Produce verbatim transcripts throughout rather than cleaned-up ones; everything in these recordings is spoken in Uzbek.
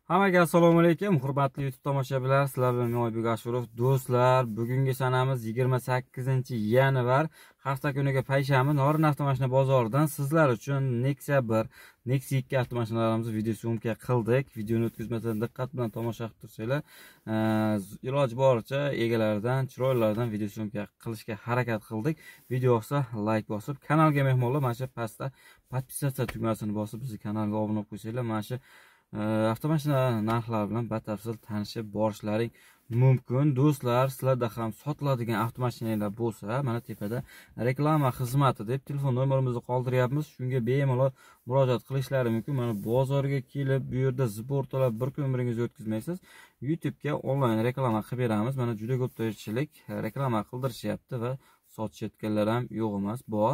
Hammaga assalomu alaykum, hurmatli YouTube tomoshabinlar. Sizlar bilan men Oybek Ashurov. Do'stlar, bugungi sanamiz yigirma sakkizinchi yanvar, hafta kuniga payshanba Norin avtomashina bozoridan sizlar uchun Nexia bir, Nexia ikki avtomashinalarimizni video syomka qildik. Videoni o'tkazmasdan diqqat bilan tomosha qilib tursanglar, iloji boricha egalaridan, chiroylardan video syomka qilishga harakat qildik. Video yoqsa like bosib, kanalga mehmonlar mana shu pastda podpisatsiya tugmasini bosib, bizni kanalga obuna bo'lib qo'ysanglar, mana shu avtomashina narxlari bilan batafsil tanishib borishlaring mumkin. Do'stlar, sizlarda ham sotiladigan avtomashinalar bo'lsa, mana tepada reklama xizmati deb telefon nomerimizni qoldiryapmiz. Shunga bemalol murojaat qilishlari mumkin. Mana bozorga kelib, bu yerda zibortalab bir kun biringizni o'tkazmaysiz. YouTube'ga onlayn reklama qilib beramiz. Mana juda ko'pchilik reklama qildirishyapti va sotishayotganlar ham yo'q emas, bor.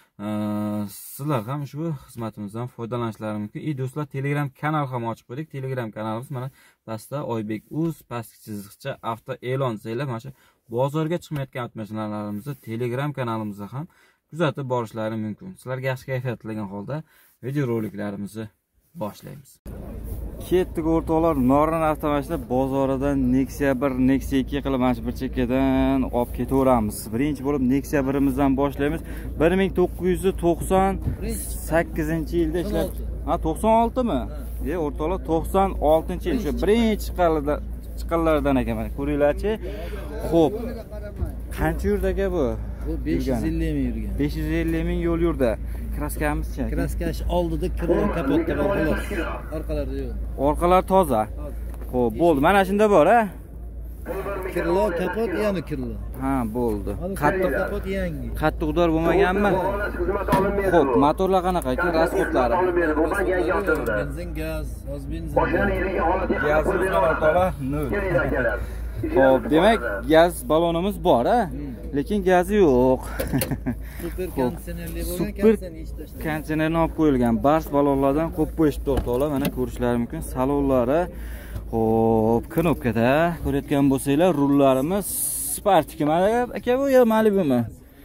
Sizlar ham shu xizmatimizdan foydalanishlari mumkin. Ey do'stlar, Telegram kanal ham ochib qo'ydik. Telegram kanalimiz mana pastda Oybek uz pastki chiziqcha avto e'lon desanglar, mana shu bozorga chiqmayotgan avtomashinalarimizni Telegram kanalimizda ham kuzatib borishlari mumkin. Sizlarga yaxshi kayfiyat tilagan holda videoroliklarimizni boshlaymiz. Ketdik o'rtoqlar, Norin avtomashina bozoridan Nexia bir, Nexia ikki qilib mana shu bir chekkadan olib ketaveramiz. Birinchi bo'lib Nexia birimizdan boshlaymiz. bir ming to'qqiz yuz to'qson sakkizinchi yilda ishlab. Ha, to'qson olti mi? E, o'rtoqlar, to'qson oltinchi yil shu birinchi chiqqanlardan chiqqanlardan ekan. Mana ko'ringlarchi. Xo'p. Qancha yurdi aka bu? Bu besh yuz ellik ming yurgan. besh yuz ellik ming yo'l yurdi. Kraskamizchi? Kraskash oldida kirgan kapotda bor xolos. Orqalarda yo'q. Orqalar toza. Xo'p, bo'ldi. Mana shunda bor, ha? Kirlo, kapot, yana kirlo. Ha, bo'ldi. Qattiq kapot yangi. Qattiqdor bo'lmaganmi? Xo'p, motorlar qanaqa ekan, rasxodlari? Benzin, gaz, oz benzin. Gazimiz o'rtoqlar nol. Xo'p, demak, gaz balonimiz bor, ha? Lekin gazi yo'q. Super konditsionerli bo'lgan, konditsionerni ish tashlagan. Konditsionerni olib qo'yilgan. Bars balonlardan qo'yib qo'yishdi o'rtoqlar. Mana ko'rishlari mumkin. Salonlari xo'p, knopkada ko'rayotgan bo'lsanglar, rullarimiz Spartik. Mana aka bu yo Malibumi?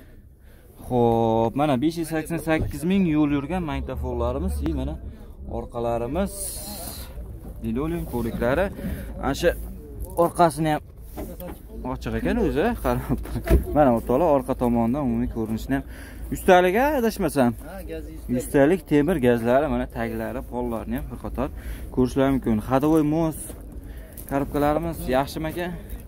Xo'p, mana besh yuz sakson sakkiz ming yo'l yurgan magnitofonlarimiz, и mana orqalarimiz diloling ko'riklari. Ana shu orqasini ham ochiq ekan o'zi, qarab. Mana o'rtoqlar, orqa tomondan umumiy ko'rinishini ham ustalik ha, adashmasam. Ha, gazi Ustalik temir gazlari, mana taglari, pollarni ham bir qator ko'rishlar mumkin. Hadovoy mos korobkalarimiz yaxshimi aka?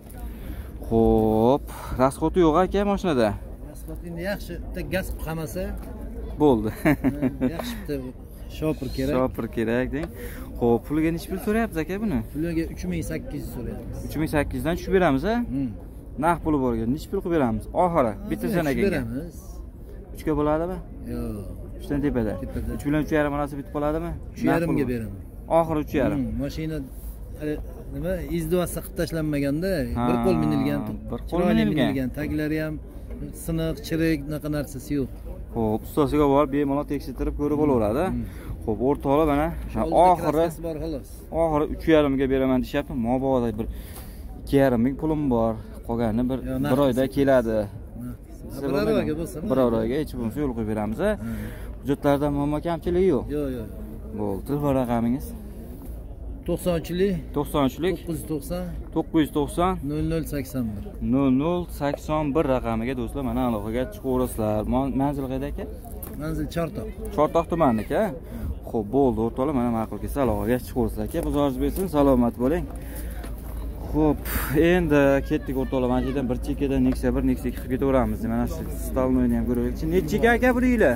Xo'p, rasxoti yo'q aka mashinada. Rasxotini yaxshi, bitta gaz qamasa bo'ldi. Yaxshi bitta shopir kerak. Shopir kerak deng. Xo'p, puliga necha pul so'rayapsiz aka buni? Puliga uch ming sakkiz yuz so'rayapmiz. uch ming sakkiz yuz dan tushib beramiz, ha? Naq puli borga necha pul qilib beramiz? Oxiri bitirsan aka. Beramiz. uch ga bo'ladimi? Yo'q. uch dan tepada. uch bilan uch yarim arasi bitib qoladimi? uch yarim ga beraman. Oxiri uch yarim. Mashina nima izdivasi qilib tashlanmaganda, bir qo'l minilgan, bir qo'l minilgan, taglari ham siniq, chirik, naqa narsasi yo'q. Xo'p, ustasiga borib bemalol tekshirtirib ko'rib olaveradi. Xo'p, o'rtoqlar mana oxiri bor xolos. Oxiri uch yarim ga beraman deyapti. Mobodo bir ikki yarim ming pulim bor. Qolganini bir bir oyda keladi. Bir oyga bo'lsa, bir oyga hech bo'lmasa yo'l qo'yib beramiz. Hujjatlarda muammo kamchiligi yo'q. Yo'q, yo'q. Bo'ldi. Telefon raqamingiz? to'qson uchlik to'qson uchlik to'qqiz yuz to'qson to'qqiz yuz to'qson nol nol sakson bir nol nol sakson bir raqamiga do'stlar mana aloqaga chiqaverasizlar. Manzil qayerda aka? Manzil Chortoq. Chortoq tumanida. Xo'p, bo'ldi o'rtoqlar, mana ma'qul kelsa aloqaga chiqaverasizlar aka. Buzoringiz bersin, salomat bo'ling. Xo'p, endi ketdik o'rtoqlar. Mana yerdan bir chekkadan Nexia bir, Nexia ikki qilib ketaveramiz. Mana shu stalnoyni ham ko'raylik. Necha chekka aka bu deylar?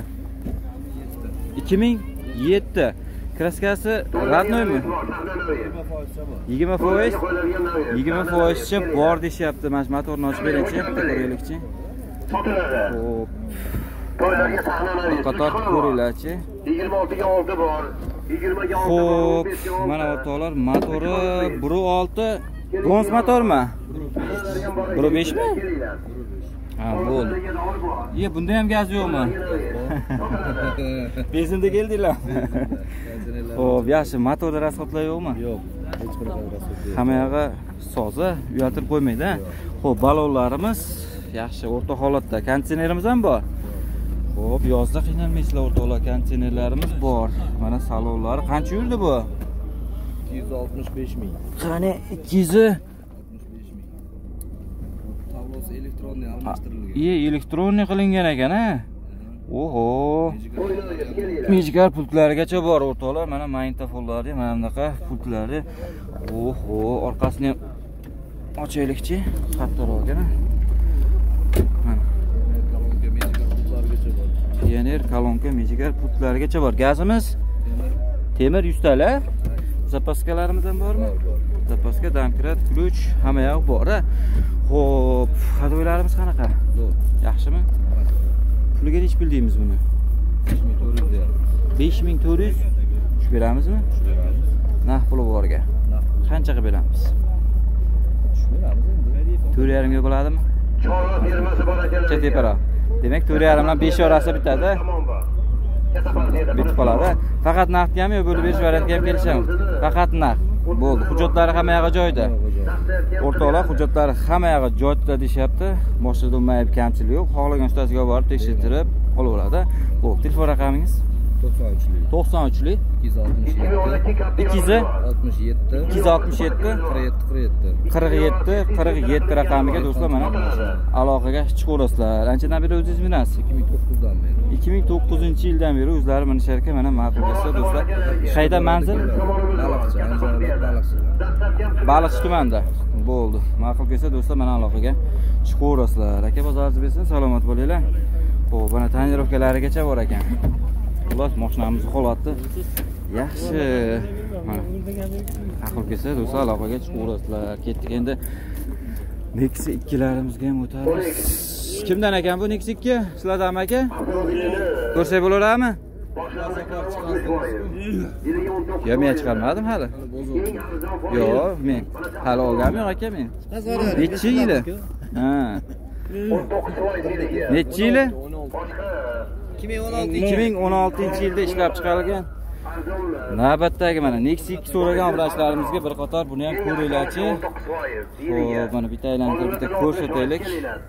ikki ming yetti. Kraskasi radnoymi? yigirma foiz. yigirma foizcha bor deyapti. Mana shu motorni ochib beringchi, bitta ko'raylikchi. Xo'p. Qator ko'ringlarchi. yigirma olti ga olti bor. yigirma ga olti bor. Xo'p, mana o'rtoqlar, motori bir olti Gons motormi? bir besh mi? Ha, bo'ldi. Ye, bunda ham gaz yo'qmi? Benzinda keldinglar. Xo'p, yaxshi, motorda rasxodlar yo'qmi? Yo'q, hech bir rasxod yo'q. Hamma yog'i sozi, uyaltirib qo'ymaydi. Xo'p, balonlarimiz yaxshi, o'rta holatda. Konditsionerimiz ham bor. Xo'p, yozda qiynalmaysizlar o'rtoqlar, konditsionerlarimiz bor. Mana salonlari qancha yurdi bu? ikki yuz oltmish besh ming. Qani ikki yuz oltmish besh ming. Tablosi elektronniy almashtirilgan. Iye, elektronniy qilingan ekan-a. Oho. Mejgar pultlarigacha bor o'rtoqlar. Mana magnitofonlari, mana bunaqa pultlari. Oho, orqasini ochaylikchi. Xattoq ekan-a. Mana Kolonka mejgar pultlarigacha bor. Pioner kolonka mejgar pultlarigacha bor. Gazimiz temir yuz tala. Zapaskalarimiz ham bormi? Zapaska, domkrat, ключ hamma yoq bor-a. Xo'p, hadoylarimiz qanaqa? Zo'r. Yaxshimi? Puliga nech bildingiz buni? besh ming to'rt yuz deyapmiz. besh ming to'rt yuz tushib beramizmi? Naq puli borga. Qanchaga beramiz? Tushib beramiz endi. to'rt yarim ga bo'ladimi? Chorva firmasi bor ekan. Chetepara. Demak to'rt yarim bilan besh orasi bitadi. Bitib qoladi. Faqat naqdga ham yo bo'lib berish variantiga ham kelishamiz. Faqat naqd. Bo'ldi. Hujjatlari hamma yoqqa joyida. O'rtoqlar, hujjatlari hamma yoqqa joyida deyapti. Boshida bo'lmayib kamchilik yo'q. Xohlagan ustasiga borib tekshirtirib olaveradi. Bo'ldi. Telefon raqamingiz? to'qson uchlik. to'qson uchlik ikki yuz oltmish yetti. ikki yuz oltmish yetti. ikki yuz oltmish yetti qirq yetti qirq yetti. qirq yetti qirq yetti raqamiga do'stlar mana aloqaga chiqaverasizlar. Anchadan beri o'zingiz minasiz? ikki ming to'qqizdan beri. ikki ming to'qqizinchi yildan beri o'zlari minishar ekan. Mana ma'qul bo'lsa do'stlar. Qayda manzil? Baliqchi, Andijon viloyati Baliqchi. Baliqchi tumanida. Bo'ldi. Ma'qul kelsa do'stlar mana aloqaga chiqaverasizlar. Aka bozoringiz bersin, salomat bo'linglar. Xo'p, mana tonirovkalarigacha bor ekan. Xullas, mashinamizni holati yaxshi. Mana. Aql kelsa do'stlar aloqaga chiqaverasizlar. Ketdik endi. Nexi ikkilarimizga ham o'tamiz. Kimdan ekan bu Nexi ikki? Sizlardan aka? Ko'rsak bo'laverami? Yo, men chiqarmadim hali. Yo'q, men hali olganim yo'q aka men. Necha yili? Ha. Necha yili? ikki ming o'n oltinchi yilda ishlab chiqarilgan. Navbatdagi mana Nexi ikki so'ragan obrachlarimizga bir qator buni ham ko'ringlarchi. Xo'p, mana bitta aylantirib bitta ko'rsataylik.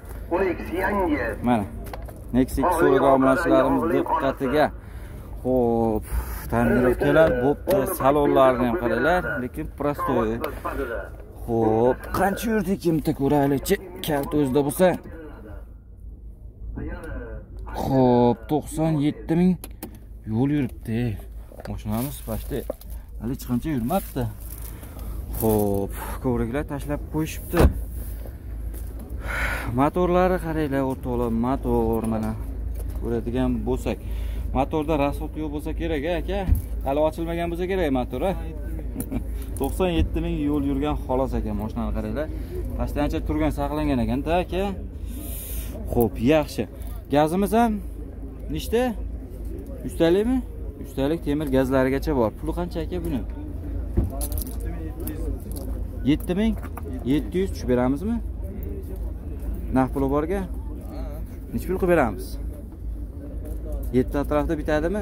Mana Nexi ikki so'ragan obrachlarimiz diqqatiga. Xo'p, tonirovkalar bo'pti, salonlarni ham qaranglar, lekin prostoy. Xo'p, qancha yurdik bitta ko'raylikchi. Kalt o'zida bo'lsa. Xo'p, to'qson yetti ming yo'l yuribdi. Mashinamiz pashta hali hech qancha yurmabdi. Xo'p, ko'raklar tashlab qo'yishibdi. Motorlari qaranglar o'rtoqlar, motor mana ko'radigan bo'lsak. Motorda rasxod yo'q bo'lsa kerak aka. Hali ochilmagan bo'lsa kerak motor, ha. to'qson yetti ming yo'l yurgan xolos ekan mashinani qaranglar. Pashtancha turgan saqlangan ekan-da aka. Xo'p, yaxshi. Gazimiz ham nechta? Ustalikmi? Ustalik temir gazlarigacha bor. Puli qancha aka buni? yetti ming yetti yuz tushib beramizmi? Naqd puli borga? Nech pul qilib beramiz? yetti atrofida bitadimi?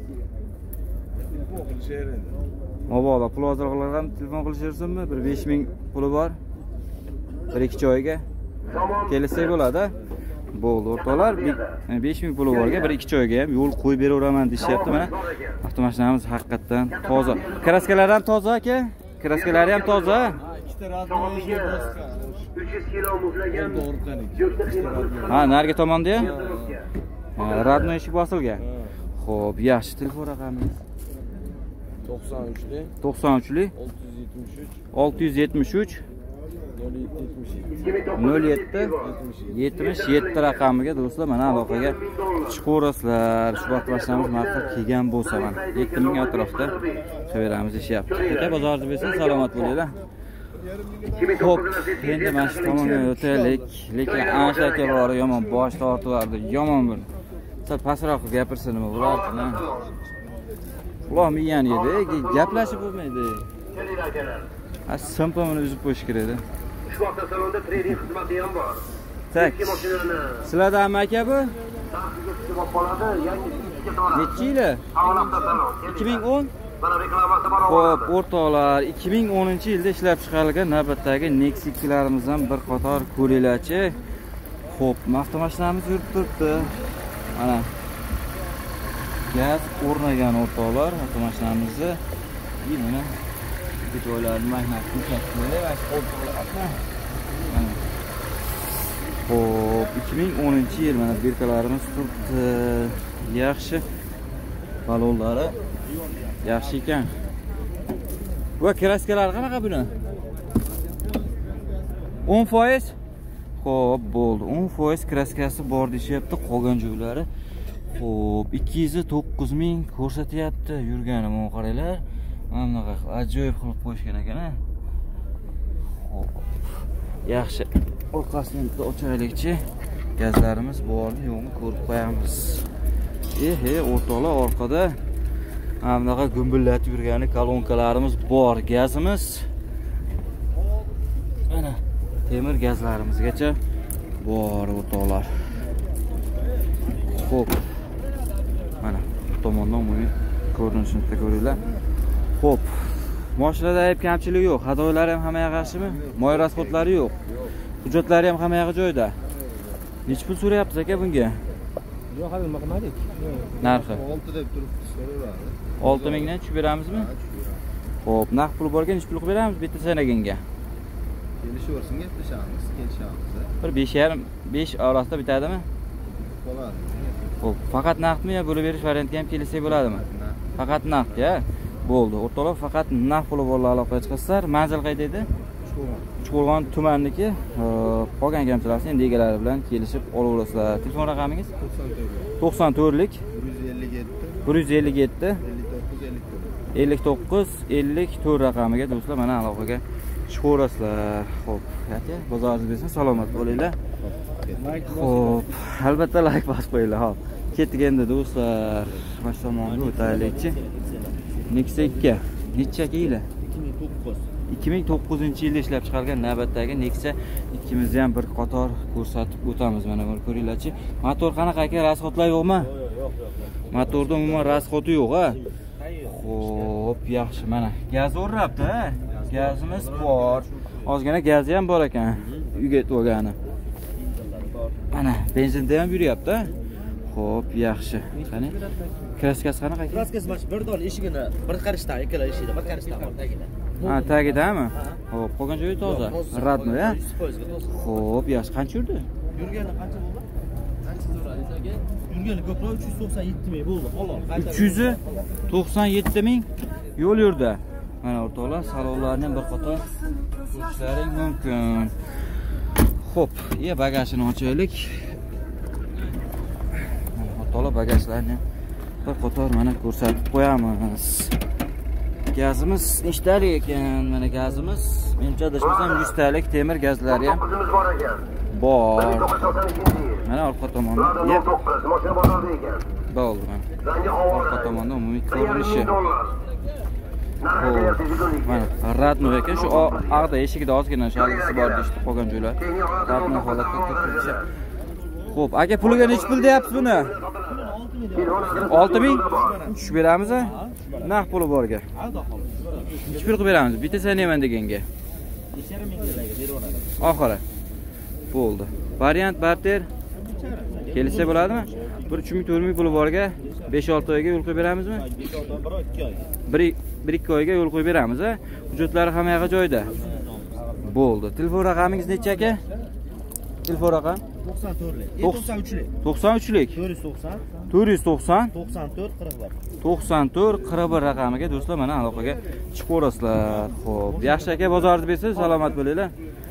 Mobodo pul hozirlar ham telefon qilishirsinmi? Bir besh ming puli bor. bir ikki joyga kelsak bo'ladi. Bo'ldi o'rtoqlar, besh ming puli borga bir ikki joyga ham yo'l qo'yib beraveraman deyapti. Mana avtomashinamiz haqiqatan toza. Kraskalar ham toza aka. Kraskalari ham toza. Ikkita radnoyga bosgan. uch yuz kilo muzlagan. Ha, narigi tomonda-ya? Ha, radnoy eshik bosilgan. Xo'p, yaxshi. Telefon raqamingiz? to'qson uchlik to'qson uchlik olti yuz yetmish uch nol yetti yetmish yetti raqamiga do'stlar mana aloqaga chiqaverasizlar. Shu vaqt mashinamiz maqsad kelgan bo'lsa mana yetti ming atrofida qilib deyapti. Aka bozoringiz bersin, salomat bo'linglar. Xo'p, endi mana shu tomonga o'taylik. Lekin Ansh aka bor, yomon bosh tortilardi, yomon bir. Sal pastroq gapirsa nima bo'lardi? Uloq miyani edi, gaplashib bo'lmaydi. Ha, simpomini uzib qo'yish kerak edi. Shu vaqtda salonda trading xizmati ham bor. Tak. Sizlardanmi aka bu? Necha yili? ikki ming o'n? Mana reklamasi bor. Xo'p, o'rtoqlar, ikki ming o'ninchi yilda ishlab chiqarilgan navbatdagi Nexi ikkilarimizdan bir qator ko'ringlarchi. Xo'p, avtomashinamiz yurib turibdi. Mana gaz o'rnagan o'rtoqlar avtomashinamizni. Mana joylarni magnatni kattini va o'rtoqlarni. Xo'p, ikki ming o'ninchi yil mana birkalarimiz turibdi. Yaxshi. Balonlari yaxshi ekan. Va kraskalar qanaqa buni? o'n foiz. Xo'p, bo'ldi. o'n foiz kraskasi bor deyapti, qolgan joylari. Xo'p, ikki yuz to'qqiz ming ko'rsatyapti. Yurgani mana qaranglar. Mana bunaqa ajoyib qilib qo'yishgan ekan-a. Xo'p. Yaxshi. Orqasini bitta ochaylikchi. Gazlarimiz bormi, yo'qmi ko'rib qo'yamiz. Ehe, o'rtoqlar orqada mana bunaqa gumbullatib yurgani kolonkalarimiz bor. Gazimiz ana temir gazlarimizgacha bor o'rtoqlar. Xo'p. Mana bu tomondan buni ko'rinishini ko'ringlar. Xo'p. Mashinada ayb kamchilik yo'q. Hadoylari ham hamma yaxshimi? Moy rasxodlari yo'q. Hujjatlari ham hamma joyda. Nech pul so'rayapsiz aka bunga? Yo'q, hali nima qilmadik. Narxi olti deb turibdi, so'raveradi. olti mingdan tushib beramizmi? Xo'p, naqd pul borgan nech pul qilib beramiz bitta sanaginga? Kelishaversin, gaplashamiz, kelishamiz. Bir besh yarim besh orasida bitadimi? Bo'ladi. Xo'p, faqat naqdmi yo bo'lib berish varianti ham kelsa bo'ladimi? Faqat naqd-ya. Bo'ldi. O'rtoqlar faqat naqd puli borlar aloqaga chiqasizlar. Manzil qayerda edi? Chuqurg'on tumaniki. Qolgan kamchilarni endi egalari bilan kelishib olaverasizlar. Telefon raqamingiz? to'qson to'rtlik bir yuz ellik yetti ellik to'qqiz ellik to'rt raqamiga do'stlar mana aloqaga chiqaverasizlar. Xo'p, aka, bozoringiz bersin, salomat bo'linglar. Xo'p, albatta like bosib qo'yinglar. Hop, ketdik endi do'stlar. Bosh tomonga o'taylikchi. Nexia ikki necha yili? ikki ming to'qqizinchi yilda ishlab chiqarilgan navbatdagi Nexia ikkimizni ham bir qator ko'rsatib o'tamiz. Mana buni ko'ringlarchi. Motor qanaqa aka, rasxodlar yo'qmi? Yo'q, yo'q, yo'q. Motorda umuman rasxodi yo'q-a? Xo'p, yaxshi. Mana gaz o'rabdi-a? Gazimiz bor. Ozgina gazi ham bor ekan. Uyga to'g'ani. Mana benzinda ham yuryapti-a? Xo'p, yaxshi. Qani? Kraskasi qanaqa ekan? Kraskasi mana bir dol eshigini bir qarishda, ikkala eshigida bir qarishda bor tagida. Ha, tagidami? Xo'p, qolgan joyi toza. Radmi-ya? Xo'p, yaxshi. Qancha yurdi? Yurgani qancha bo'ldi? Qancha so'radingiz aka? Yurgani ko'proq uch yuz to'qson yetti ming bo'ldi. Xolos. uch yuz to'qson yetti ming yo'l yurdi. Mana o'rtoqlar, salonlarni ham bir qator ko'rishlaring mumkin. Xo'p, ye bagajini ochaylik. O'rtoqlar, bagajlarni bir qator mana ko'rsatib qo'yamiz. Gazimiz nechtalik ekan? Mana gazimiz, menimcha adashmasam yuz talik temir gazlari ham Qizimiz bor ekan. bor. ming to'qqiz yuz to'qson ikkinchi yil. Mana orqa tomonda. Radar to'qqiz, mashina bozorda ekan. Bo'ldi mana. Rangi Orqa ovoz. tomonda umumiy bir ko'rinishi. ming dollar. Narxi deyapti yigirma ikki. Mana radno ekan, shu og'da eshigida ozgina shalg'isi bor deyishdi qolgan joylar. Radno holatda ko'rinishi. Xo'p, aka puliga nech pul deyapsiz buni? olti ming tushib beramiz a? Naqd puli borga. Nech pul qilib beramiz? Bitta sanaman deganga. besh yarim ming liraga beraveradi. Oxiri. Bo'ldi. Variant barter kelsa bo'ladimi? bir uch ming to'rt ming puli borga besh olti oyga yo'l qo'yib beramizmi? bir ikki oyga yo'l qo'yib beramiz a? Hujjatlari hamma yoqda joyida. Bo'ldi. Telefon raqamingiz necha aka? Telefon raqam to'qson to'rtlik. to'qson uchlik. to'qson uchlik. to'rt yuz to'qson. to'rt yuz to'qson. to'qson to'rt qirq bir. to'qson to'rt qirq bir raqamiga do'stlar mana aloqaga chiqaverasizlar. Xo'p, yaxshi aka, bozoringiz bersin, salomat bo'linglar.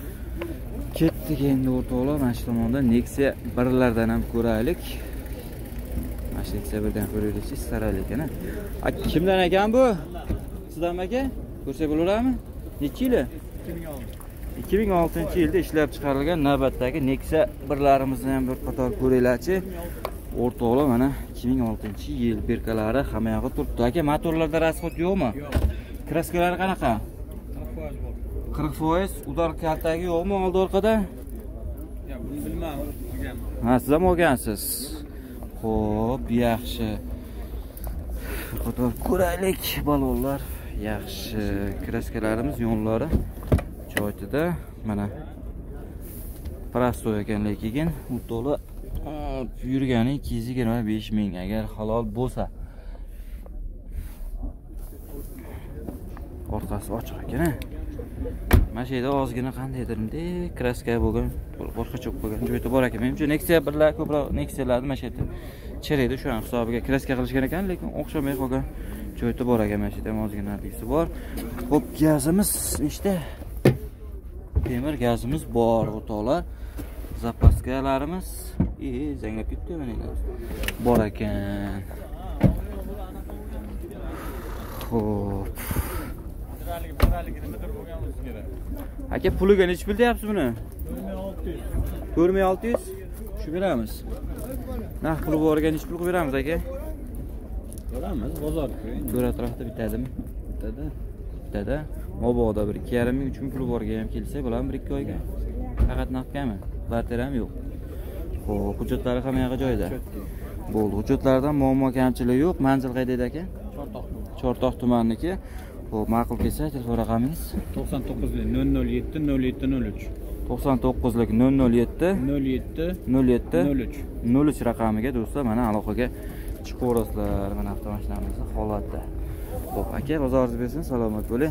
Ketdik endi o'rtoqlar, mana shu tomonda Nexia birlardan ham ko'raylik. Mana shu Nexia birdan ko'raylikchi, saraylikana. Aka, kimdan ekan bu? Sizdan aka? Ko'rsa bo'laverami? Necha yili? ikki ming oltinchi yilda ishlab chiqarilgan navbatdagi Nexia birlarimizni ham bir qator ko'ringlarchi. O'rtoqlar mana ikki ming oltinchi yil berkalari hamma yoqda turibdi. Aka, motorlarda rasxod yo'qmi? Yo'q. Kraskalari qanaqa? qirq foiz. Udar kaltagi yo'qmi oldi orqada? Yo'q, buni bilmadim. Ha, siz ham olgansiz. Xo'p, yaxshi. Bir qator ko'raylik balonlar. Yaxshi. Kraskalarimiz yonlari joyida. Mana prostoy ekan, lekin o'rtoqlar yurgani ikki yuz yigirma besh ming agar halol bo'lsa. orqasi ochiq ekan. Mana shu yerda ozgina qandaydir bunday kraska bo'lgan, boshqa cho'p bo'lgan joyda bor ekan. Menimcha Nexia birlar ko'proq Nexialarni mana shu yerda chiraydi, shu hisobiga kraska qilishgan ekan, lekin o'xshamay qolgan joyda bor ekan. Mana shu yerda ozgina nargisi bor. Xo'p, gazimiz nechta? Temir gazimiz bor, o'rtoqlar. Zapaskalarimiz e zanglab ketdi mana. Bor ekan. Xo'p. Aka puliga nech pul deyapsiz buni? to'rt ming olti yuz. Shu beramiz. Narx puli borga nech pul qilib beramiz aka? Beramiz, bozorga. To'rt atrofda bitadimi? Bitadi. Bitadi. Mobodo bir ikki yarim ming uch ming pul borga ham kelsa, bo'ladimi bir ikki oyga? Faqat naqdmi? Barter ham yo'q. Xo'p, hujjatlari ham yo'q joyida. Bo'ldi. Hujjatlardan muammo kamchilik yo'q. Manzil qayda edi aka? Chortoq. Chortoq tumaniki. Xo'p, ma'qul kelsa, telefon raqamingiz to'qson to'qqiz nol nol yetti nol yetti nol uch. to'qson to'qqiz nol nol yetti nol yetti nol yetti nol uch nol uch raqamiga do'stlar mana aloqaga chiqaverasizlar. Mana avtomashinamizni holatda. Xo'p, aka, bozoringiz bersin, salomat bo'ling.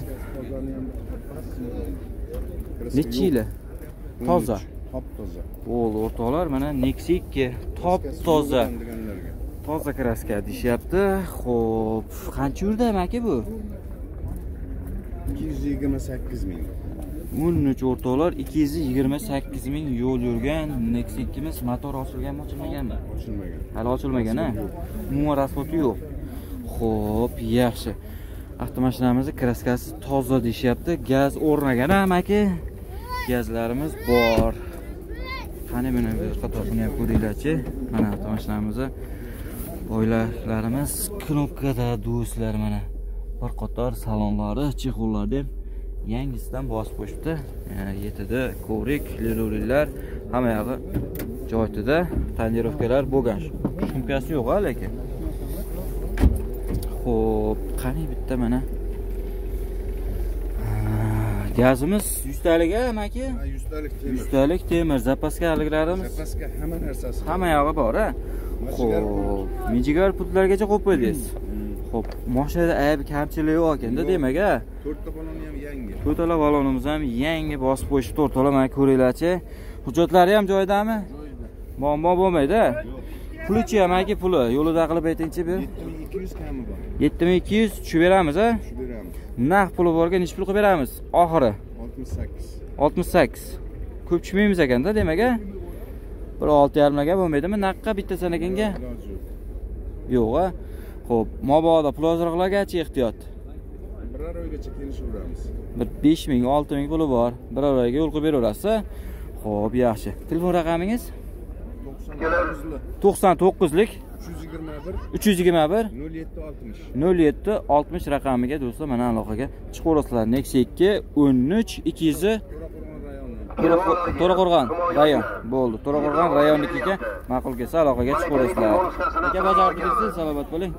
Necha yili? Toza. Top toza. Bo'ldi, o'rtoqlar, mana Nexia ikki top toza. Toza kraska deyapti. Xo'p, qancha yurdi aka bu? ikki yuz yigirma sakkiz ming. o'n uch o'rtoqlar ikki yuz yigirma sakkiz ming yo'l yurgan Nexia ikkimiz motor ochilganmi, ochilmaganmi? Ochilmagan. Hali ochilmagan a? Umuman rasvoti yo'q. Xo'p, yaxshi. Avtomashinamizning kraskasi toza deyapti. Gaz o'rnagan ham aka. Gazlarimiz bor. Qani buni bir qatorini ham ko'ringlarchi. Mana avtomashinamizning boylarlarimiz knopkada do'stlar mana. Bir qator salonlari, chexollarda ham yangisidan bosib qo'yibdi. Yetida ko'rik, lelolilar hamma yog'i joyida, tonirovkalar bo'lgan. Shumkasi yo'q-a lekin. Xo'p, qani bitta mana gazimiz yuz talik a aka? Ha, yuz talik temir. yuz talik temir, zapaskaliklarimiz. Zapaska hamma narsasi. Hamma yog'i bor a. Xo'p, mijigar putlargacha qo'yib qo'ydingiz. Xo'p, mashinada ayb kamchilik yo'q ekanda, demak a. to'rtta baloni ham yangi. To'rtala balonimiz ham yangi bosib qo'yishdi, to'rtala mana ko'ringlarchi. Hujjatlari ham joyidami? Muammo bo'lmaydi. Pulichi ham aka, puli yo'lida qilib aytingchi bir. yetti ming ikki yuz kami bor. yetti ming ikki yuz tushib beramiz a? Shu beramiz. Naq puli borga nech pul qilib beramiz? Oxiri oltmish sakkiz. oltmish sakkiz. Ko'p tushmaymiz ekanda, demak a? Bir olti yarim ga bo'lmaydimi? Naqqa bitta sanaganga? Yo'q a. Xo'p, mabodo pul ozroqlargacha ehtiyot. Biror oygacha kelishaveramiz. Bir besh ming, olti ming puli bor. Biror oyga yo'l qilib beraverasiz. Xo'p, yaxshi. Telefon raqamingiz? to'qson to'qqizlik uch yuz yigirma bir nol yetti oltmish nol yetti oltmish raqamiga do'stlar mana aloqaga chiqaverasizlar. Nexia ikki o'n uch ikki yuz To'raqo'rg'on rayon. Bo'ldi. To'raqo'rg'on rayonnikiga ma'qul kelsa aloqaga chiqaverasizlar. Aka, bozorga kelsiz, salomat bo'ling.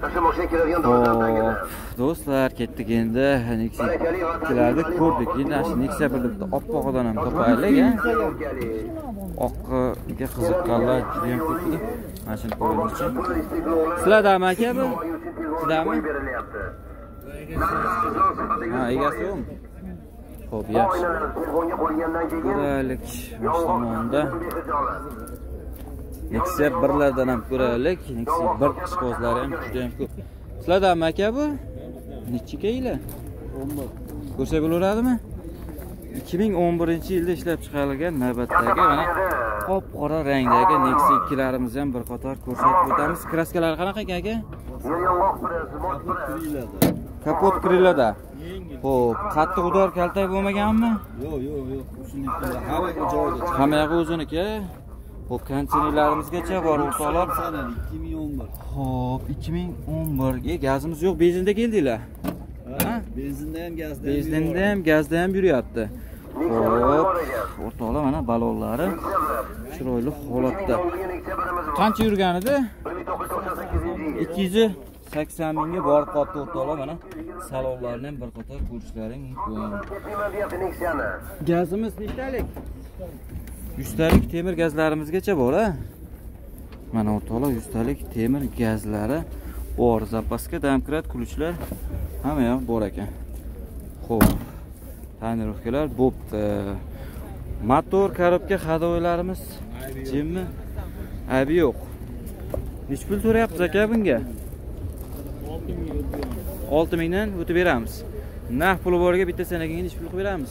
Do'stlar, ketdik endi. Nexia ikkilarni ko'rdik. Endi shu Nexia birlikda oppoqdan ham topaylik, a. Oqqa qiziqqanlar juda ham ko'p edi. Mana shuni ko'rishchi. Sizlardami aka bu? Sizlarmi? Ha, egasi yo'qmi? Xo'p, yaxshi. Ko'raylik, bosh tomonda Nexia birlardan ham ko'raylik. Nexia bir ishqozlari ham juda ham ko'p. Sizlardami aka bu? Necha yili? o'n bir. Ko'rsak bo'laveradimi? ikki ming o'n birinchi yilda ishlab chiqarilgan navbatdagi mana qop-qora rangdagi Nexia ikkilarimiz ham bir qator ko'rsatib o'tamiz. Kraskalari qanaqa aka? Kapot krillada. Xo'p, qattiq udor kaltak bo'lmaganmi? Yo'q, yo'q, yo'q. Shunday hamma joyida. Hamma yog'i o'ziniki. Xo'p, kondisionerlarimizgacha bor o'rtoqlar. ikki ming o'n bir. Xo'p, ikki ming o'n bir ga gazimiz yo'q, benzinda keldinglar. Ha? Benzinda ham, gazda ham. Benzinda ham, gazda ham yuryapti. Xo'p, o'rtoqlar mana balonlari chiroyli holatda. Qancha yurgan edi? ikki yuz sakson mingga borib qoldi o'rtoqlar, mana salonlarni ham bir qator ko'rishlaring mumkin. Gazimiz nechtalik? yuz talik temir gazlarimizgacha bor a. Mana o'rtoqlar yuz talik temir gazlari bor. Zapaska, domkrat, kulchlar hamma yoq bor ekan. Xo'p. Tanirovkalar bo'pti. Motor, korobka, hadoylarimiz jimmi? Aybi yo'q. Nech pul so'rayapsiz aka bunga? olti mingdan o'tib beramiz. Naq puli borga bitta sanaga nech pul qilib beramiz?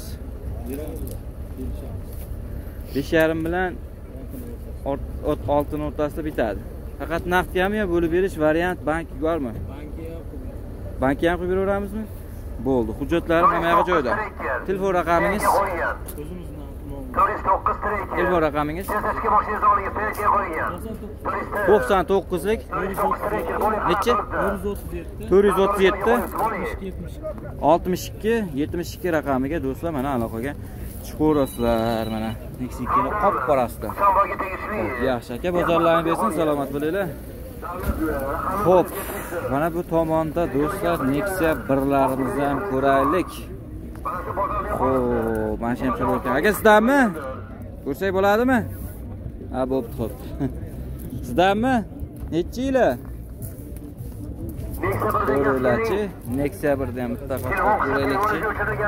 besh yarim bilan oltining o'rtasida bitadi. Faqat naqdgami yo bo'lib berish variant bank bormi? Bankka ham qilib beraveramizmi? Bo'ldi. Hujjatlari hamma joyda. Telefon raqamingiz? Telefon raqamingiz? to'qson to'qqizlik necha? to'rt yuz o'ttiz yetti oltmish ikki yetmish ikki raqamiga do'stlar mana aloqaga chiqaverasizlar. Mana Meksikani qop qorasida. Yaxshi aka, bozorlarni bersin, salomat bo'linglar. Xo'p, mana bu tomonda do'stlar Nexia birlarimizni ham ko'raylik. Xo'p, mana shu ham chiqib aka, sizdanmi? Ko'rsak bo'ladimi? Ha, bo'pti, xo'p. Sizdanmi? Necha yili? Ko'raylikchi, Nexia birda ham bitta ko'raylikchi.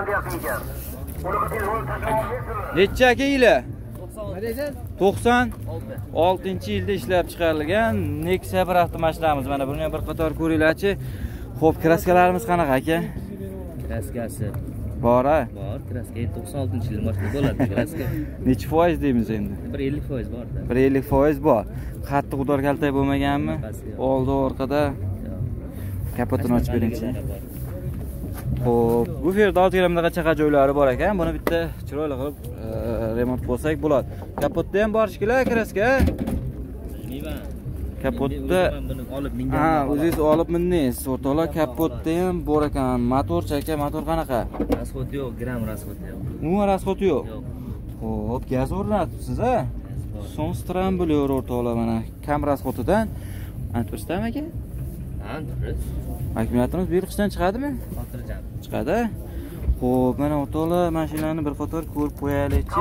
Necha aka yili? to'qson oltinchi yilda ishlab chiqarilgan Nexia bir avtomashinamiz. Mana buni ham bir qator ko'ringlarchi. Xo'p, kraskalarimiz qanaqa aka? Kraskasi bor-a? bor. Kraska to'qson oltinchi yil mashina bo'ladi kraska. Necha foiz deymiz endi? bir ellik foiz bor-da. bir ellik foiz bor. Qattiq udor kaltak bo'lmaganmi? Oldi, orqada. Kapotini ochib beringchi. Xo'p, bu yerda olti kilometrga chaqa joylari bor ekan. Buni bitta chiroyli qilib remont bo'lsak bo'ladi. Kapotda ham bor shiklar kraska. Bilmayman. Kapotda buni olib mingan. Ha, o'zingiz olib mindingiz. O'rtoqlar kapotda ham bor ekan. Motor chaka, motor qanaqa? Rasxod yo'q, gram rasxod yo'q. Umuman rasxod yo'q. Yo'q. Xo'p, gaz o'rnatibsiz a? Sonstram bo'lar o'rtoqlar mana. Kam rasxodidan Antiprisdan aka? Antipris. Akkumulyatorimiz bir qishdan chiqadimi? Xotirjam. Chiqadi. Xo'p, mana o'rtoqlar mashinani bir qator ko'rib qo'yaylikchi.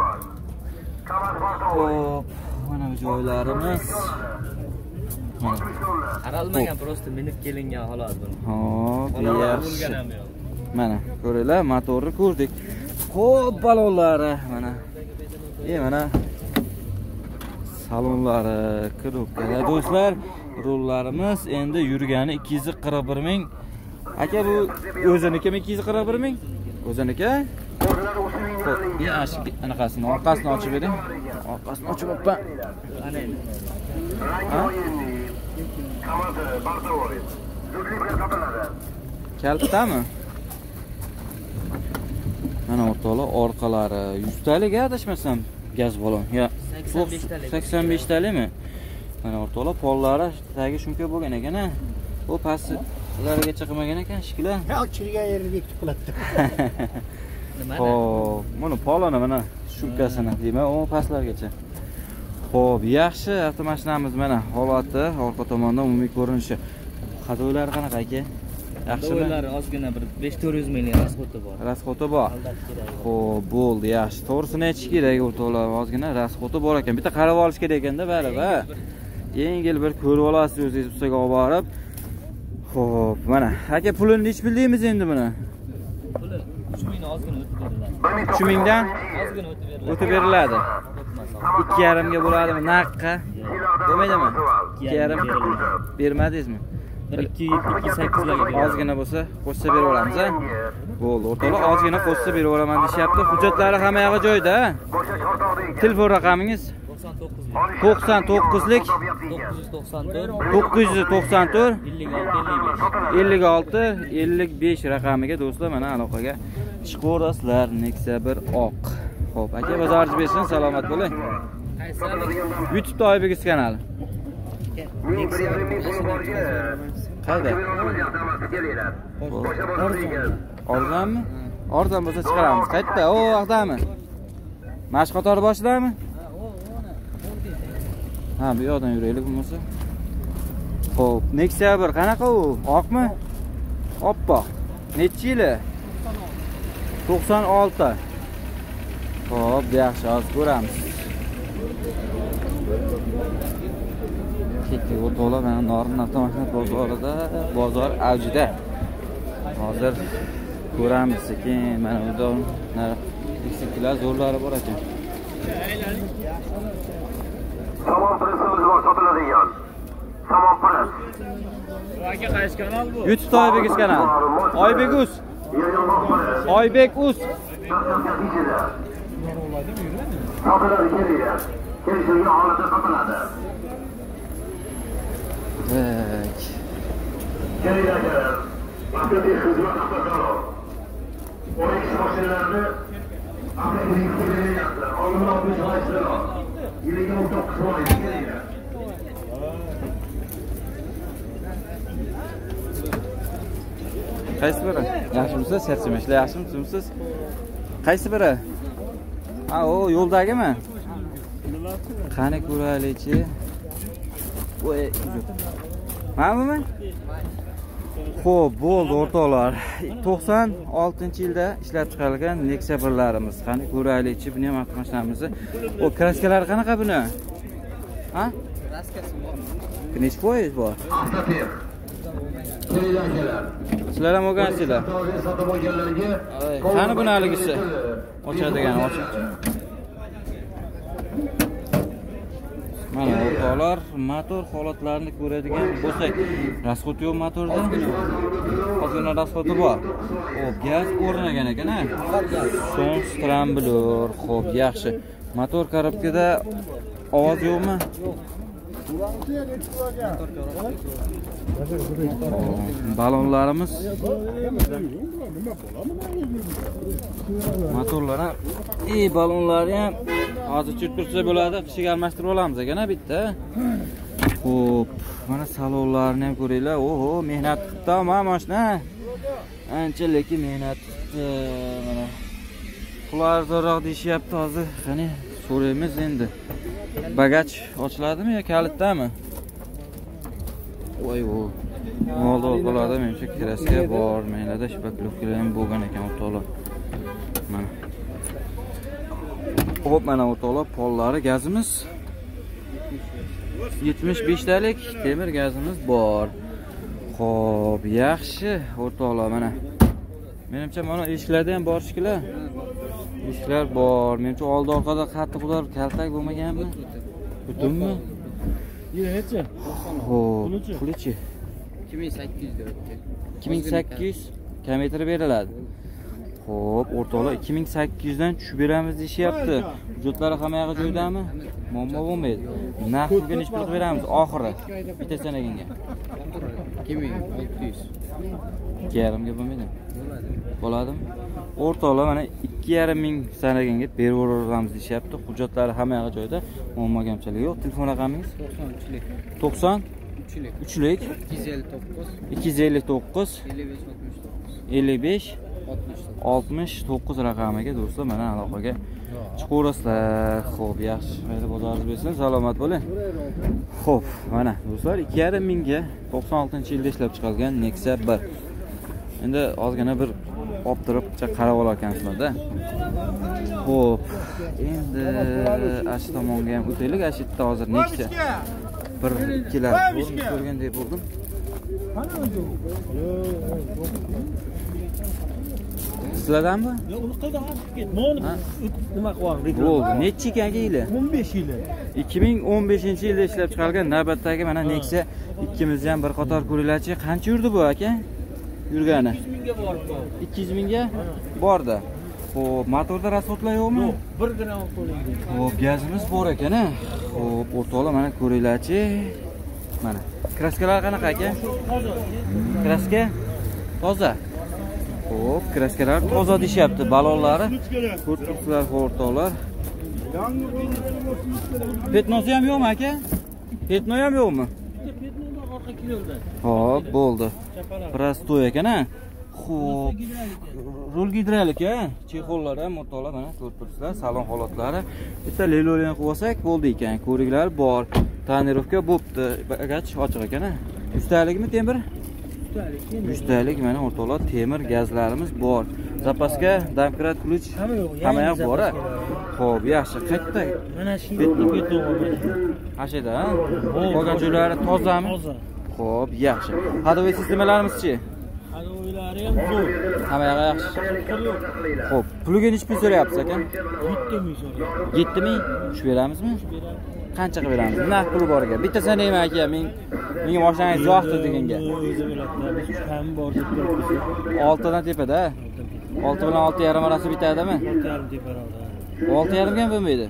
Xo'p, mana bu joylarimiz. Mana. Qaralmagan, prosta minib kelingan xolos buni. Xo'p, yaxshi. Bo'lgan ham yo'q. Mana, ko'ringlar, motorni ko'rdik. Xo'p, balonlari mana. E, mana salonlari, kiriblar. Do'stlar, rollarimiz endi yurgani ikki yuz qirq bir ming. Aka, bu o'zinikimi ikki yuz qirq bir ming? O'ziniki? Xo'p, yaxshi, anaqasini, orqasini ochib bering. Orqasini ochib o'ppa. Ana endi. Ha? Kaltami? Mana o'rtoqlar, orqalari yuz talik adashmasam, gaz balon. Yo, sakson besh talikmi? Mana o'rtoqlar, pollari tagi shuncha bo'lgan ekan-a. Bu pastlargacha qilmagan ekan shiklar. Ha, ochilgan yerga ekib qilatdi. Xo'p, mana polani mana shubkasini deyman, u pastlargacha. Xo'p, yaxshi avtomashinamiz mana holati, orqa tomondan umumiy ko'rinishi. Hadoylari qanaqa aka? Yaxshimi? Hadoylari ozgina bir besh to'rt yuz ming rasxodi bor. Rasxodi bor. Xo'p, bo'ldi, yaxshi. To'g'risini aytish kerak, o'rtoqlar, ozgina rasxodi bor ekan. Bitta qarab olish kerak ekanda, baribir. Yengil bir ko'rib olasiz o'zingiz ustiga olib borib. Xo'p, mana. Aka, pulini nech bildingiz endi buni? Puli uch mingdan ozgina o'tib beriladi. uch mingdan Ozgina o'tib beriladi. o'tib beriladi. ikki yarim ga bo'ladimi? Naqqa? Bo'lmaydimi? ikki yarim bermadingizmi? bir ikki ikki sakkiz larga ozgina bo'lsa qo'shsa beramiz a. Bo'ldi, o'rtoqlar, ozgina qo'shsa beraveraman deyapti. Hujjatlari hamma yo'g'i joyida. Telefon raqamingiz? to'qson to'qqizlik to'qqiz yuz to'qson to'rt ellik olti ellik besh raqamiga do'stlar mana aloqaga chiqaverasizlar. Nexia bir oq. Xo'p, aka, bozoringiz bersin, salomat bo'ling. YouTube'da Oybegiz kanali. Qayda? Ordanmi? Ordan bo'lsa chiqaramiz. Qayerda? O, yoqdami? Mashq qatori boshidami? Ha, bu yoqdan yuraylik bo'lmasa. Xo'p, Nexia bir qanaqa u? Oqmi? Oppoq. Necha yili? to'qson olti. Xo'p, yaxshi, hozir ko'ramiz. Ketdik o'rtoqlar, mana Norin avtomashina bozorida, bozor avjida. Hozir ko'ramiz sekin. Mana bu dona eksiklar zo'rlari bor ekan. Somon presimiz bor sotiladigan. Somon pres. Aka qaysi kanal bu? YouTube Oybek kanal. Oybek Uz. Oybek Uz. Sotiladi kelinglar. Kelishilgan holatda sotiladi. Bek. Kelinglar. Haqiqiy xizmat avtokaro. o'n ikki mashinalarni haqiqiy yuklayaptilar. Oldindan oltmish foizlar. yigirma to'qqiz foiz kelinglar. Qaysi biri? Yaxshimisiz? Sersimishlar yaxshimisiniz? Qaysi biri? Ha, o yo'ldagimi? Qani ko'raylikchi. Voy, manimi? Xo'p, bo'ldi o'rtoqlar. to'qson oltinchi yilda ishlab chiqarilgan Nexia birlarimiz. Qani ko'raylikchi, buni ham avtomashinamizni. O kraskalari qanaqa buni? Ha? Kraskasi bormi? Necha foiz bor? Sizlar ham o'rgansizlar. Qani buni haligisi? Ochadigan, ochib. Mana o'rtoqlar, motor holatlarini ko'radigan bo'lsak, rasxod yo'q motorda. Ozgina rasxodi bor. Xo'p, gaz o'rnagan ekan-a? So'ng stramblor, xo'p, yaxshi. Motor korobkada ovoz yo'qmi? Balonlarimiz motorlar ham ey balonlari ham hozir tursa bo'ladi, qishiga almashtirib olamiz ekan bitta. Xo'p, mana salonlarni ham ko'ringlar. Oho, mehnat qilibdi mana mashina. Ancha lekin mehnat qilibdi. Mana qularzoq deyishyapti hozir. Qani so'raymiz endi. Bagaj ochiladimi yo kalitdami? Voy voy. Oldi o'rtalarda menimcha kraska bor, menlarda shpaklovkalar ham bo'lgan ekan o'rtoqlar. Mana. Xo'p, mana o'rtoqlar, pollari gazimiz yetmish besh talik temir gazimiz bor. Xo'p, yaxshi o'rtoqlar, mana. Menimcha mana eshiklarda ham bor shiklar. Eshiklar bor. Menimcha oldi orqada qattiqlar kaltak bo'lmaganmi? Butunmi? Yili necha? Xo'p, pulichi? ikki ming sakkiz yuz deyapti. ikki ming sakkiz yuz kilometr beriladi. Xo'p, o'rtoqlar ikki ming sakkiz yuz dan tushib beramiz deyapti. Hujjatlari hamma yoqda joydami? Muammo bo'lmaydi. Narx pulga ish qilib beramiz oxiri. Bitta sanaganga. ikki ming olti yuz. ikki yarim ga bo'lmaydi. Bo'ladimi? O'rtoqlar mana ikki yarim ming sanaganga berib yuboramiz deyapti. Hujjatlari hamma yoqda joyda. Muammo kamchilik yo'q. Telefon raqamingiz? to'qson uchlik. uchlik. ikki yuz ellik to'qqiz. ellik besh oltmish to'qqiz raqamiga do'stlar mana aloqaga chiqaverasizlar. Xo'p, yaxshi. Mayli bozoringiz bo'lsin, salomat bo'ling. Xo'p, mana do'stlar ikki yarim mingga to'qson oltinchi yilda ishlab chiqarilgan Nexia bir. Endi ozgina bir optirib qarab olarkansizlar-da. Xo'p, endi ashi tomonga ham o'taylik. Ashitda hozir Nexia bir ikkilar ko'rgandek bo'ldim. Sizlardanmi? Yo'q, uni qildi hozir ket. Moni nima qilyapti? Bo'ldi. Necha ekan yili? o'n besh yili. ikki ming o'n beshinchi yilda ishlab chiqarilgan navbatdagi mana Nexia ikkimizni ham bir qator ko'ringlarchi. Qancha yurdi bu aka? Yurgani? ikki yuz mingga borib qoldi. ikki yuz mingga bordi. Xo'p, motorda rasxodlar yo'qmi? Yo'q, bir gram qo'yildi. Xo'p, gazimiz bor ekan-a. Xo'p, o'rtoqlar mana ko'ringlarchi. Mana. Kraskalar qanaqa aka? Toza. Kraska toza. Xo'p, kraskalar toza deyapti. Balonlari ko'rib turibsizlar o'rtoqlar. Petnosi ham yo'qmi aka? Petno ham yo'qmi? Petnoda orqa keldi. Xo'p, bo'ldi. Prostoy ekan-a. Xo'p, rul gidrolik a, chexollar ham o'rtoqlar mana ko'rib turibsizlar, salon holatlari. Bitta lelo'lian qilib olsak bo'ldi ekan. Ko'riklar bor. Tonirovka bo'pti. Bagaj ochiq ekan-a. Ustalikmi temir? Ustalik. Ustalik mana o'rtoqlar temir gazlarimiz bor. Zapaska, domkrat, ключ hamma yoq bor. Xo'p, yaxshi. Qayerda? Mana shu petno petno. Ashida, ha? Qolgan joylari tozami? Toza. Xo'p, yaxshi. Hadovoy sistemalarimiz-chi? Hadovoylar Pullari ham zo'r. Hamma yoqi yaxshi. Xo'p, puliga nech pul so'rayapsiz aka? yetti ming so'rayapti. yetti ming tushib beramizmi? Qancha qilib beramiz? Naq puli boriga. Bittasi nima aka? Men menga mashinangiz yoqdi deganga. O'zi biladi, biz ham bor deb turibmiz. oltidan tepada. olti bilan olti yarim arasi bitadimi? olti yarim teparadi. olti yarim ham bo'lmaydi.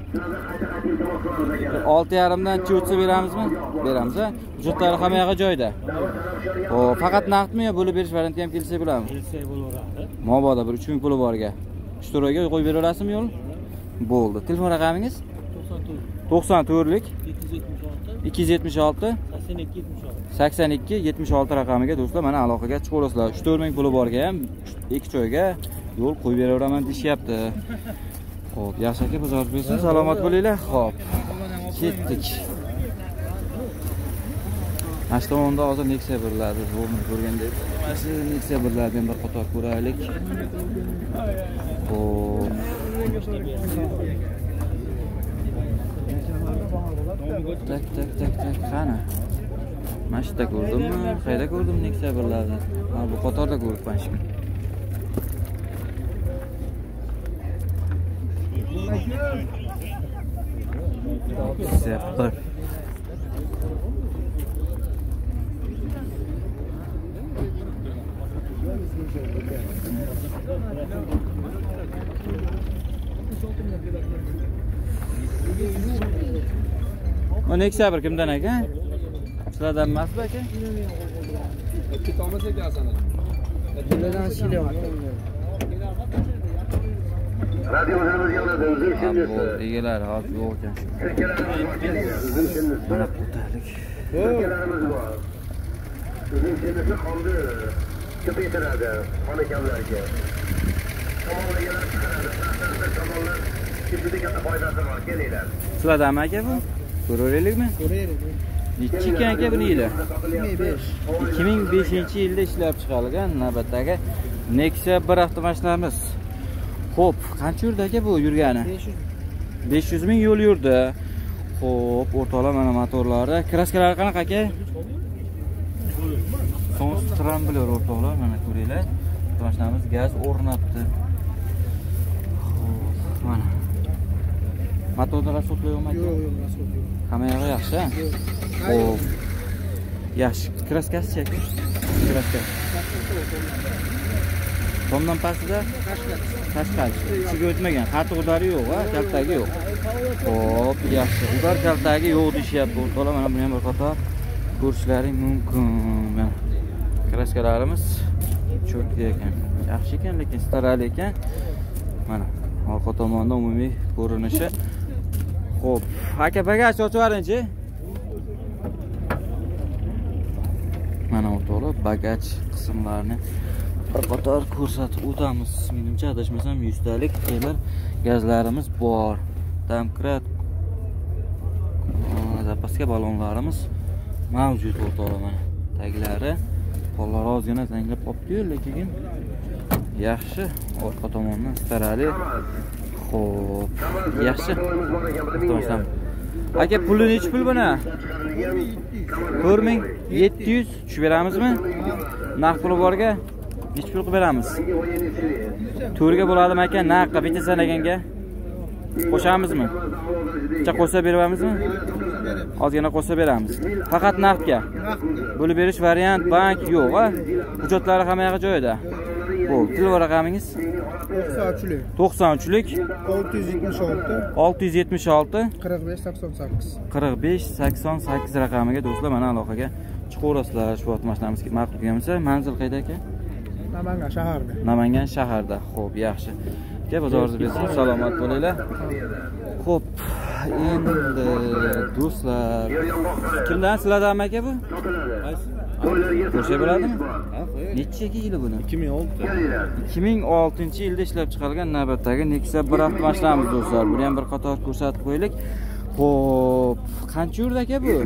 olti yarim dan cho'tsa beramizmi? Beramiz a. Hujjatlari hamma yoqi joyida. Xo'p, faqat naqdmi yo bo'lib berish varianti ham kelsa bo'ladimi? Kelsa bo'laveradi. Mabodo bir uch ming puli borga. uch to'rtga qo'yib beraverasizmi yo'l? Bo'ldi. Telefon raqamingiz? to'qson to'rtlik ikki yuz yetmish olti sakson ikki yetmish olti raqamiga do'stlar mana aloqaga chiqaverasizlar. uch to'rt ming puli borga ham ikki joyga yo'l qo'yib beraveraman deyishyapti. Xo'p, yaxshi aka, bozor bersin, salomat bo'linglar. Xo'p, ketdik. Mana shu tomonda hozir Nexia birladi, zo'rni ko'rgandek. Mana shu Nexia birlardan bir qator ko'raylik. Xo'p. Tak tak tak tak qani? Mana shu yerda ko'rdimmi? Qayerda ko'rdim Nexia birlarni? Ha, bu qatorda ko'ribman shu. Separ. O Nexia bir kimdan aka? Sizlardan emasmi aka? Ikki olmasa ekansan. Bundan shilyapti. Radyolarımız yanında uzun şimdisi. Egelar hozir yo'q ekan. Mana qo'talik. Ülkelerimiz var. Uzun şimdisi kaldı. Köpeytiradi. Xonakavlarga. Tomonlarga chiqaradi. Tomonlar kimdir katta foydasi bor. Kelinglar. Sizlardanmi aka bu? Ko'raylikmi? Ko'raylik. Nechi ekan aka buni yili? ikki ming besh. ikki ming beshinchi yilda ishlab chiqarilgan navbatdagi Nexia bir avtomashinamiz. Xo'p, qancha yurdi aka bu yurgani? besh yuz ming yo'l yurdi. Xo'p, o'rtoqlar mana motorlari, kraskalari qanaqa aka? Son stramblyor o'rtoqlar, mana ko'ringlar. Mashinamiz gaz o'rnatdi. Xo'p, mana. Motorda rasotlayapman. Yo'q, yo'q, rasot yo'q. Hamma yoqi yaxshi. Xo'p. Yaxshi, kraskasi chek. Kraska. Tomdan pastida Qashqar. Ichiga o'tmagan, qarti udari yo'q, ha, kaltagi yo'q. Xo'p, yaxshi. Udar kaltagi yo'q deyapti. O'rtoqlar mana buni ham bir qator ko'rishlaring mumkin. Mana kraskalarimiz cho'tki ekan. Yaxshi ekan, lekin starali ekan. Mana orqa tomonda umumiy ko'rinishi. Xo'p, aka bagaj ochib yuboring-chi. Mana o'rtoqlar, bagaj qismlarini bir qator ko'rsatib o'tamiz. Menimcha adashmasam yuz talik temir gazlarimiz bor. Domkrat zapaska balonlarimiz mavjud o'rtoqlar mana. Taglari qo'llar ozgina zanglab qolibdi-yu, lekin yaxshi. Orqa tomondan starali. Xo'p, yaxshi. To'g'risam. Aka, puli nech pul buni? to'rt ming yetti yuz tushib beramizmi? Naqd puli borga nech pul qilib beramiz? to'rtga bo'ladimi aka? Naqqa bitta sanaganga qo'shamizmi? Bitta qo'sa beramizmi? Ozgina qo'sa beramiz. Faqat naqdga. Bo'lib berish variant bank yo'q, ha? Hujjatlari hamma yoqi joyida. Bo'ldi. Telefon raqamingiz? to'qson uchlik olti yuz yetmish olti olti yuz yetmish olti qirq besh sakson sakkiz qirq besh sakson sakkiz raqamiga do'stlar mana aloqaga chiqaverasizlar. Shu vaqt mashinamiz ma'qul kelmasa, manzil qayerda aka? Namangan shaharda. Namangan shaharda. Xo'p, yaxshi. Aka, bozoringiz bersin, salomat bo'linglar. Xo'p, endi do'stlar, kimdan sizlardanmi aka bu? Ko'rsha bo'ladimi? Necha yili buni? ikki ming olti. ikki ming oltinchi yilda ishlab chiqarilgan navbatdagi Nexia bir avtomashinamiz do'stlar. Buni ham bir qator ko'rsatib qo'yaylik. Xo'p, qancha yurdi aka bu?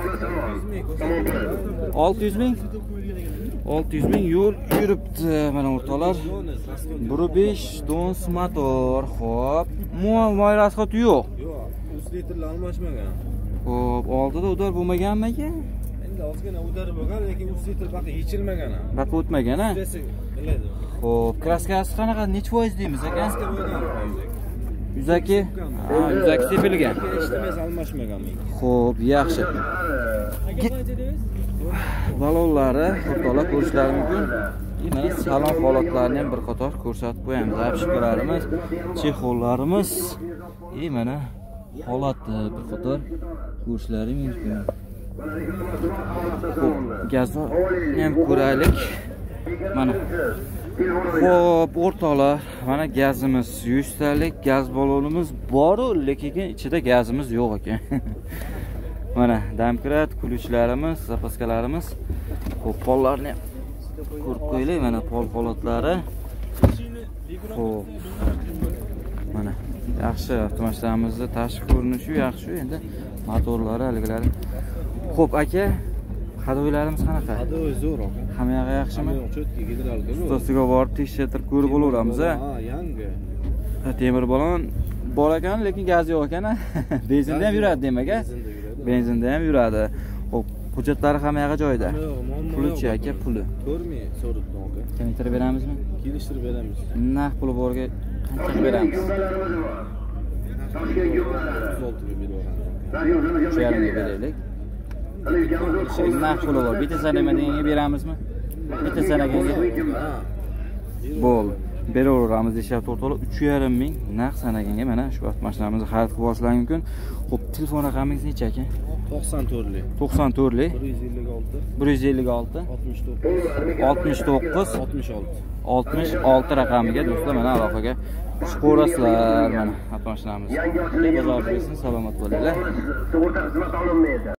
olti yuz ming. olti yuz ming yo'l yuribdi. Mana o'rtoqlar. bir besh dons motor. Xo'p, moy rasxoti yo'q. Yo'q, uch litrli almashmagan. Xo'p, oldida udar bo'lmaganmi aka? endi ozgina o'darib bo'lgan, lekin u sitr baqa yechilmagan ham. Baqa o'tmagan a? Biladi. Xo'p, kraskasi qanaqa? Necha foiz deymiz aka? Kraska bo'lgan foiz. Yuzaki? Ha, yuzaki sepilgan. Eshitmas almashmagan. Xo'p, yaxshi. Balonlari o'rtoqlar ko'rishlari mumkin. Mana salon holatlarini ham bir qator ko'rsatib qo'yamiz. Apshikalarimiz, chexollarimiz. E mana holatni bir qator ko'rishlari mumkin. Xo'p, gazni ham ko'raylik. Mana. Xo'p, o'rtoqlar, mana gazimiz yuz talik gaz balonimiz bor, lekin ichida gazimiz yo'q ekan. Mana damkrat, kulishlarimiz, zapaskalarimiz. Xo'p, pollarni ko'rib qo'yaylik, mana pol holatlari. Xo'p. Mana yaxshi avtomashinamizning tashqi ko'rinishi yaxshi, endi motorlari haligilar. Xo'p, aka, hadoylarimiz qanaqa? Hadoy zo'r aka. Hamma yoqi yaxshimi? Chotki gidralka. Ustasiga borib tekshirtirib ko'rib olaveramiz a. Ha, yangi. Temir balon bor ekan, lekin gaz yo'q ekan a. Benzinda ham yuradi demak a. Benzinda ham yuradi. Xo'p, hujjatlari hamma yoqi joyida. Puli-chi aka, puli. Ko'rmay so'ribdi aka. Keltirib beramizmi? Kelishtirib beramiz. Narx puli borga qancha beramiz? Toshkent yo'llari. o'ttiz oltiga beraveramiz. Shu yarimga beraylik. Narx puli bor. Bitta sanamaga beramizmi? Bitta sanamaga. Bo'l. Beraveramiz deyapti o'rtoqlar. uch yarim ming narx sanaganga mana shu avtomashinamizni xarid qilib olishlari mumkin. Xo'p, telefon raqamingiz necha aka? to'qson to'rtlik. to'qson to'rtlik. bir yuz ellik olti. bir yuz ellik olti. oltmish to'qqiz. oltmish to'qqiz. oltmish olti. oltmish olti raqamiga do'stlar mana aloqaga chiqib ko'rasizlar mana avtomashinamiz. Xudo bozor bersin, salomat bo'linglar. Sug'urta xizmati olinmaydi.